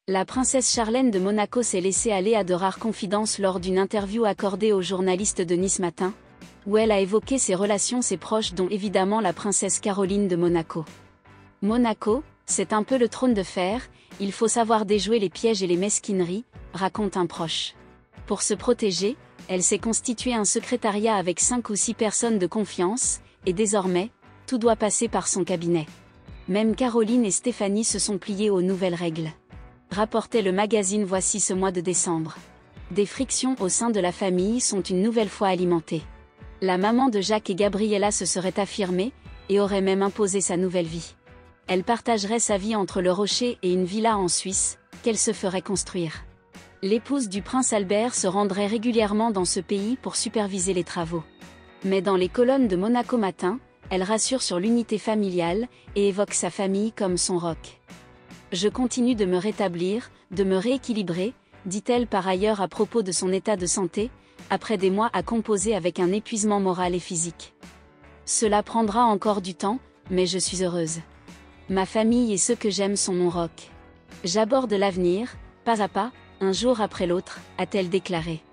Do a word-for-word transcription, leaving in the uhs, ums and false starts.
La princesse Charlène de Monaco s'est laissée aller à de rares confidences lors d'une interview accordée aux journalistes de Nice Matin, où elle a évoqué ses relations ses proches dont évidemment la princesse Caroline de Monaco. Monaco, c'est un peu le trône de fer, il faut savoir déjouer les pièges et les mesquineries, raconte un proche. Pour se protéger, elle s'est constituée un secrétariat avec cinq ou six personnes de confiance, et désormais, tout doit passer par son cabinet. Même Caroline et Stéphanie se sont pliées aux nouvelles règles. Rapportait le magazine Voici ce mois de décembre. Des frictions au sein de la famille sont une nouvelle fois alimentées. La maman de Jacques et Gabriella se serait affirmée, et aurait même imposé sa nouvelle vie. Elle partagerait sa vie entre le Rocher et une villa en Suisse, qu'elle se ferait construire. L'épouse du prince Albert se rendrait régulièrement dans ce pays pour superviser les travaux. Mais dans les colonnes de Monaco Matin, elle rassure sur l'unité familiale, et évoque sa famille comme son roc. Je continue de me rétablir, de me rééquilibrer, dit-elle par ailleurs à propos de son état de santé, après des mois à composer avec un épuisement moral et physique. Cela prendra encore du temps, mais je suis heureuse. Ma famille et ceux que j'aime sont mon roc. J'aborde l'avenir, pas à pas, un jour après l'autre, a-t-elle déclaré.